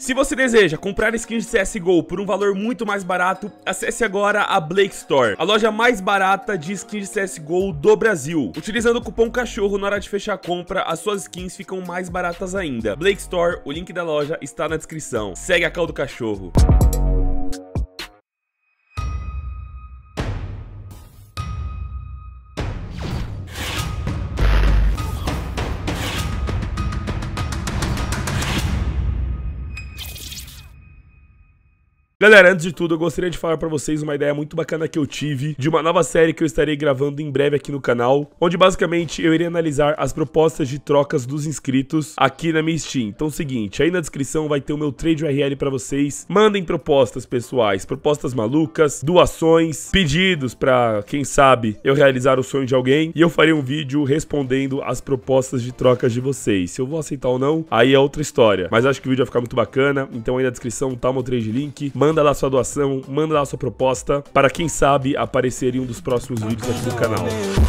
Se você deseja comprar skins de CSGO por um valor muito mais barato, acesse agora a Blake Store, a loja mais barata de skins de CSGO do Brasil. Utilizando o cupom CACHORRO na hora de fechar a compra, as suas skins ficam mais baratas ainda. Blake Store, o link da loja está na descrição. Segue a call do cachorro. Galera, antes de tudo, eu gostaria de falar pra vocês uma ideia muito bacana que eu tive de uma nova série que eu estarei gravando em breve aqui no canal, onde basicamente eu irei analisar as propostas de trocas dos inscritos aqui na minha Steam. Então é o seguinte, aí na descrição vai ter o meu trade URL pra vocês. Mandem propostas pessoais, propostas malucas, doações, pedidos pra, quem sabe, eu realizar o sonho de alguém, e eu farei um vídeo respondendo as propostas de trocas de vocês. Se eu vou aceitar ou não, aí é outra história, mas acho que o vídeo vai ficar muito bacana. Então aí na descrição tá o meu trade link, manda lá sua doação, manda lá sua proposta, para quem sabe aparecer em um dos próximos vídeos aqui do canal.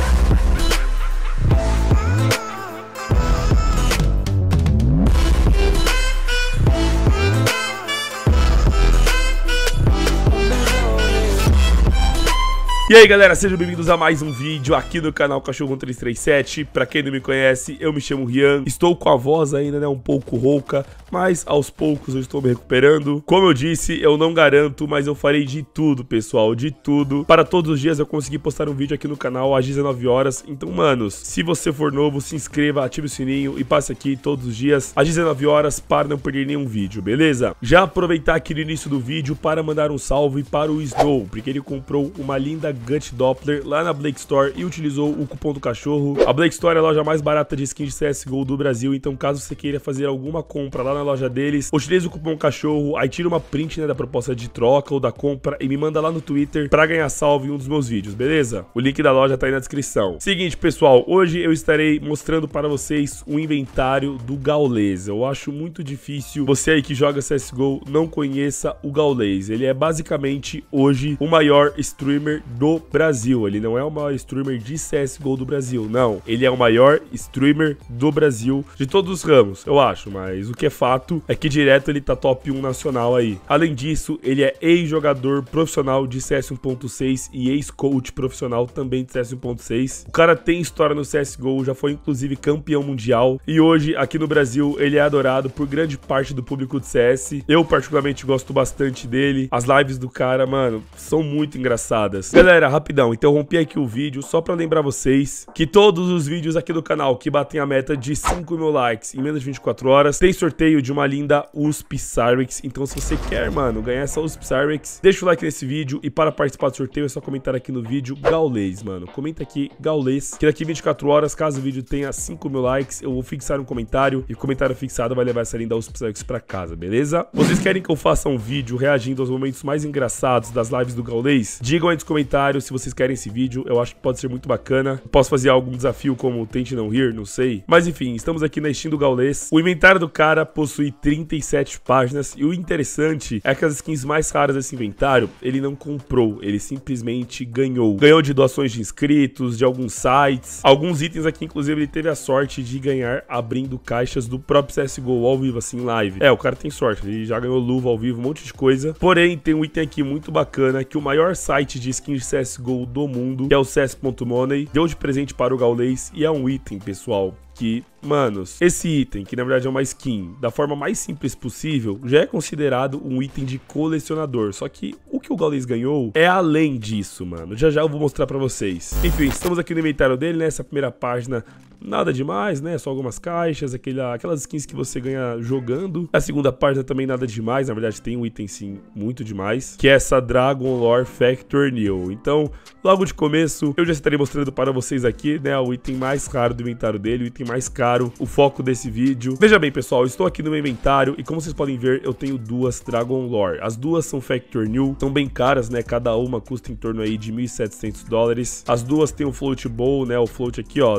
E aí galera, sejam bem-vindos a mais um vídeo aqui no canal Cachorro 1337. Pra quem não me conhece, eu me chamo Rian. Estou com a voz ainda, né, um pouco rouca, mas aos poucos eu estou me recuperando. Como eu disse, eu não garanto, mas eu farei de tudo, pessoal, de tudo, para todos os dias eu conseguir postar um vídeo aqui no canal às 19 horas. Então, manos, se você for novo, se inscreva, ative o sininho e passe aqui todos os dias às 19 horas para não perder nenhum vídeo, beleza? Já aproveitar aqui no início do vídeo para mandar um salve para o Snow, porque ele comprou uma linda Gut Doppler lá na Blake Store e utilizou o cupom do cachorro. A Blake Store é a loja mais barata de skins de CSGO do Brasil, então caso você queira fazer alguma compra lá na loja deles, utilize o cupom cachorro, aí tira uma print, né, da proposta de troca ou da compra e me manda lá no Twitter pra ganhar salve em um dos meus vídeos, beleza? O link da loja tá aí na descrição. Seguinte, pessoal, hoje eu estarei mostrando para vocês o inventário do Gaules. Eu acho muito difícil você aí que joga CSGO não conheça o Gaules. Ele é basicamente hoje o maior streamer do Brasil. Ele não é o maior streamer de CSGO do Brasil, não. Ele é o maior streamer do Brasil de todos os ramos, eu acho, mas o que é fato é que direto ele tá top 1 nacional aí. Além disso, ele é ex-jogador profissional de CS 1.6 e ex-coach profissional também de CS 1.6. O cara tem história no CSGO, já foi inclusive campeão mundial e hoje aqui no Brasil ele é adorado por grande parte do público de CS. Eu particularmente gosto bastante dele. As lives do cara, mano, são muito engraçadas. Galera, rapidão, interrompi aqui o vídeo só pra lembrar vocês que todos os vídeos aqui do canal que batem a meta de 5 mil likes em menos de 24 horas, tem sorteio de uma linda USP Cyrex. Então se você quer, mano, ganhar essa USP Cyrex, deixa o like nesse vídeo e para participar do sorteio é só comentar aqui no vídeo Gaules, mano. Comenta aqui Gaules, que daqui 24 horas, caso o vídeo tenha 5 mil likes, eu vou fixar um comentário e o comentário fixado vai levar essa linda USP Cyrex pra casa, beleza? Vocês querem que eu faça um vídeo reagindo aos momentos mais engraçados das lives do Gaules? Digam aí nos comentários se vocês querem esse vídeo, eu acho que pode ser muito bacana. Posso fazer algum desafio como tente não rir, não sei. Mas enfim, estamos aqui na Steam do Gaules. O inventário do cara possui 37 páginas e o interessante é que as skins mais raras desse inventário, ele não comprou, ele simplesmente ganhou. Ganhou de doações de inscritos, de alguns sites. Alguns itens aqui, inclusive, ele teve a sorte de ganhar abrindo caixas do próprio CSGO ao vivo, assim, live. É, o cara tem sorte, ele já ganhou luva ao vivo, um monte de coisa. Porém, tem um item aqui muito bacana, que o maior site de skins de CSGO do mundo, que é o CS.money, deu de presente para o Gaules e é um item, pessoal, que, manos, esse item, que na verdade é uma skin, da forma mais simples possível, já é considerado um item de colecionador. Só que o que o Gaules ganhou é além disso, mano. Já já eu vou mostrar pra vocês. Enfim, estamos aqui no inventário dele, né? Essa primeira página, nada demais, né? Só algumas caixas, aquelas skins que você ganha jogando. A segunda página também nada demais, na verdade tem um item sim muito demais, que é essa Dragon Lore Factor New. Então, logo de começo, eu já estarei mostrando para vocês aqui, né, o item mais raro do inventário dele, o item mais caro, o foco desse vídeo. Veja bem, pessoal, eu estou aqui no meu inventário e como vocês podem ver, eu tenho duas Dragon Lore. As duas são Factor New, são bem caras, né? Cada uma custa em torno aí de 1.700 dólares. As duas têm o float bow, né? O float aqui, ó,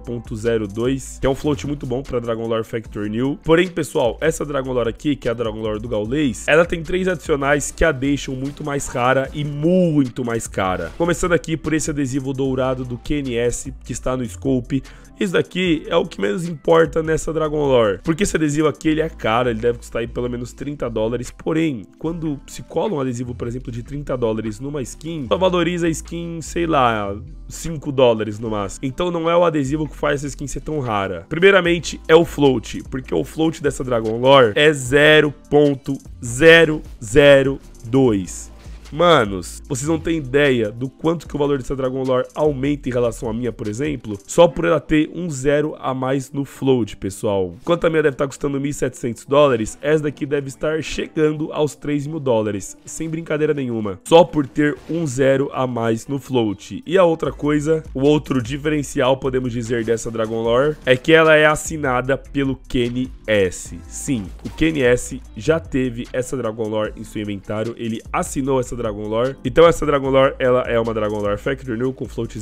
0.02, que é um float muito bom para Dragon Lore Factor New. Porém, pessoal, essa Dragon Lore aqui, que é a Dragon Lore do Gaules, ela tem 3 adicionais que a deixam muito mais rara e muito mais cara. Começando aqui por esse adesivo dourado do QNS, que está no scope. Isso daqui é o que menos importa nessa Dragon Lore. Porque esse adesivo aqui, ele é caro, ele deve custar aí pelo menos 30 dólares. Porém, quando se cola um adesivo, por exemplo, de 30 dólares numa skin, só valoriza a skin, sei lá, 5 dólares no máximo. Então não é o adesivo que faz essa skin ser tão rara. Primeiramente, é o float, porque o float dessa Dragon Lore é 0.002. Manos, vocês não têm ideia do quanto que o valor dessa Dragon Lore aumenta em relação à minha, por exemplo, só por ela ter um 0 a mais no float, pessoal. Enquanto a minha deve estar custando 1.700 dólares, essa daqui deve estar chegando aos 3.000 dólares, sem brincadeira nenhuma, só por ter um 0 a mais no float. E a outra coisa, o outro diferencial, podemos dizer, dessa Dragon Lore, é que ela é assinada pelo Kenny S. Sim, o Kenny S já teve essa Dragon Lore em seu inventário, ele assinou essa Dragon Lore. Então essa Dragon Lore, ela é uma Dragon Lore Factory New com float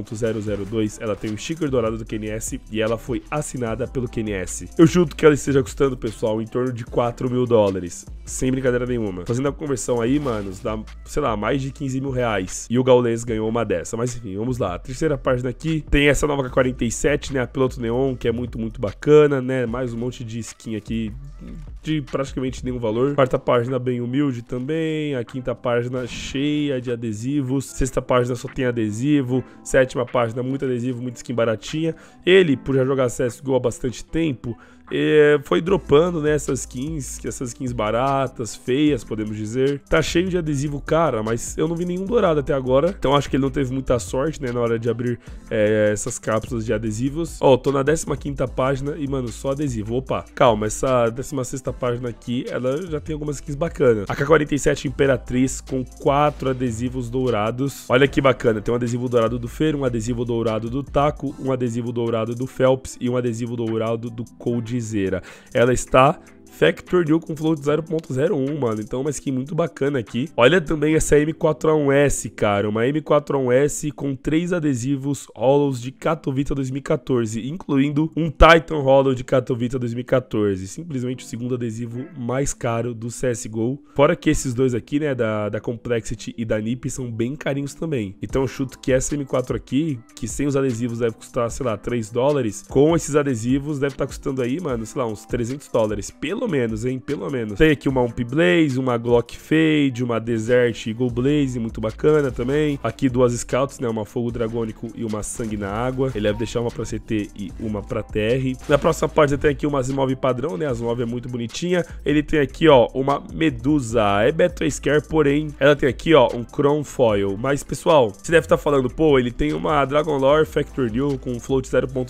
0.002, ela tem o sticker dourado do KNS e ela foi assinada pelo KNS. Eu chuto que ela esteja custando, pessoal, em torno de 4.000 dólares, sem brincadeira nenhuma. Fazendo a conversão aí, manos, dá, sei lá, mais de 15 mil reais. E o Gaules ganhou uma dessa, mas enfim, vamos lá. A terceira página aqui, tem essa nova K47, né, a Piloto Neon, que é muito bacana, né, mais um monte de skin aqui de praticamente nenhum valor. Quarta página bem humilde também, a quinta página cheia de adesivos, sexta página só tem adesivo, sétima página muito adesivo, muita skin baratinha. Ele, por já jogar CSGO há bastante tempo, foi dropando, né, essas skins baratas, feias, podemos dizer. Tá cheio de adesivo, cara, mas eu não vi nenhum dourado até agora, então acho que ele não teve muita sorte, né, na hora de abrir essas cápsulas de adesivos. Ó, tô na 15ª página e, mano, só adesivo. Opa, calma, essa 16ª página aqui, ela já tem algumas skins bacanas. A K47 Imperatriz com 4 adesivos dourados. Olha que bacana, tem um adesivo dourado do Fer, um adesivo dourado do Taco, um adesivo dourado do Phelps e um adesivo dourado do Cold Zera. Ela está Factor New com float 0.01, mano. Então uma skin muito bacana aqui. Olha também essa M4A1S, cara. Uma M4A1S com 3 adesivos hollows de Katowice 2014, incluindo um Titan Hollow de Katowice 2014. Simplesmente o segundo adesivo mais caro do CSGO. Fora que esses dois aqui, né, da Complexity e da NiP, são bem carinhos também. Então eu chuto que essa M4 aqui, que sem os adesivos deve custar, sei lá, 3 dólares, com esses adesivos deve estar custando aí, mano, sei lá, uns 300 dólares. Pelo menos, hein? Pelo menos. Tem aqui uma UMP Blaze, uma Glock Fade, uma Desert Eagle Blaze, muito bacana também. Aqui duas Scouts, né? Uma Fogo Dragônico e uma Sangue na Água. Ele deve deixar uma pra CT e uma pra TR. Na próxima página tem aqui uma Zimov padrão, né? A Zimov é muito bonitinha. Ele tem aqui, ó, uma Medusa. É Battle Scare, porém, ela tem aqui, ó, um Chrome Foil. Mas, pessoal, você deve estar falando, pô, ele tem uma Dragon Lore Factor New com float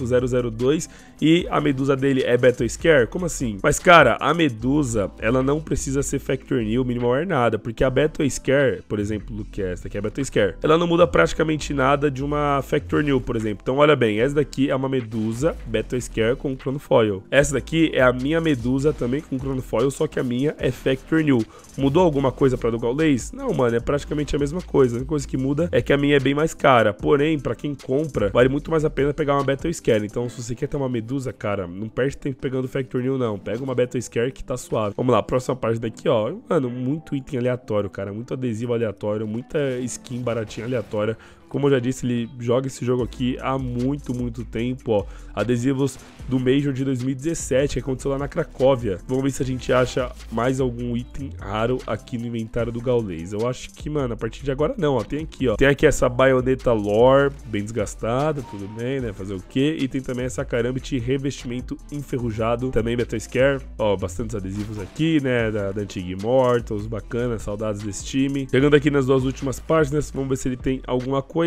0.002 e a Medusa dele é Battle Scare? Como assim? Mas, cara, a Medusa, ela não precisa ser Factor New, Minimal nada, porque a Battle Scare, por exemplo, que é essa aqui, é a Battle Scare, ela não muda praticamente nada de uma Factor New, por exemplo. Então, olha bem, essa daqui é uma Medusa Battle Scare com Chrono Foil. Essa daqui é a minha Medusa também com Chrono Foil, só que a minha é Factor New. Mudou alguma coisa pra do Gaules? Não, mano, é praticamente a mesma coisa. A única coisa que muda é que a minha é bem mais cara. Porém, pra quem compra, vale muito mais a pena pegar uma Battle Scare. Então, se você quer ter uma Medusa, cara, não perde tempo pegando Factor New, não. Pega uma Battle Scare que tá suave. Vamos lá, próxima página aqui, ó. Mano, muito item aleatório, cara. Muito adesivo aleatório, muita skin baratinha aleatória. Como eu já disse, ele joga esse jogo aqui há muito tempo, ó. Adesivos do Major de 2017, que aconteceu lá na Cracóvia. Vamos ver se a gente acha mais algum item raro aqui no inventário do Gaules. Eu acho que, mano, a partir de agora não, ó. Tem aqui, ó. Tem aqui essa baioneta Lore, bem desgastada, tudo bem, né? Fazer o quê? E tem também essa Karambit revestimento enferrujado, também Battle Scare. Ó, bastantes adesivos aqui, né? Da antiga Immortals, bacana, saudades desse time. Chegando aqui nas duas últimas páginas, vamos ver se ele tem alguma coisa.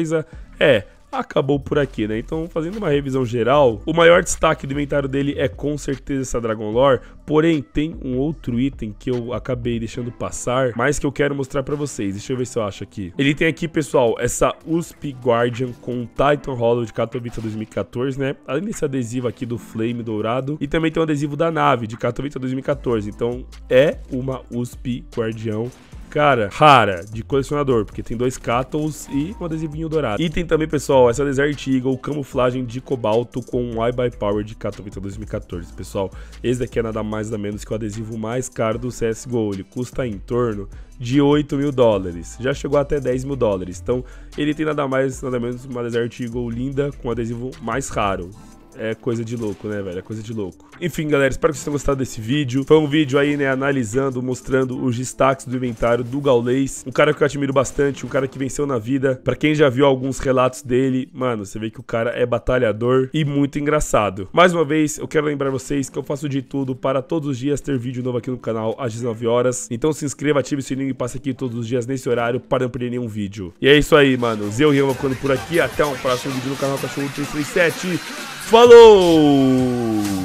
Acabou por aqui, né? Então, fazendo uma revisão geral, o maior destaque do inventário dele é com certeza essa Dragon Lore, porém tem um outro item que eu acabei deixando passar, mas que eu quero mostrar pra vocês. Deixa eu ver se eu acho aqui. Ele tem aqui, pessoal, essa USP Guardian com Titan Hollow de Katowice 2014, né? Além desse adesivo aqui do Flame dourado, e também tem um adesivo da nave de Katowice 2014. Então, é uma USP Guardião, cara, rara, de colecionador, porque tem 2 Cattles e um adesivinho dourado. E tem também, pessoal, essa Desert Eagle camuflagem de cobalto com um Eye by Power de Katowice 2014. Pessoal, esse daqui é nada mais nada menos que o adesivo mais caro do CSGO. Ele custa em torno de 8.000 dólares. Já chegou até 10.000 dólares. Então, ele tem nada mais nada menos uma Desert Eagle linda com adesivo mais raro. é coisa de louco, né, velho? É coisa de louco. Enfim, galera, espero que vocês tenham gostado desse vídeo. Foi um vídeo aí, né, analisando, mostrando os destaques do inventário do Gaules. Um cara que eu admiro bastante, um cara que venceu na vida. Pra quem já viu alguns relatos dele, mano, você vê que o cara é batalhador e muito engraçado. Mais uma vez, eu quero lembrar vocês que eu faço de tudo para todos os dias ter vídeo novo aqui no canal às 19 horas. Então se inscreva, ative o sininho e passe aqui todos os dias nesse horário para não perder nenhum vídeo. E é isso aí, mano. Eu, Rian, vou ficando por aqui. Até um próximo vídeo no canal Cachorro 337. Falou!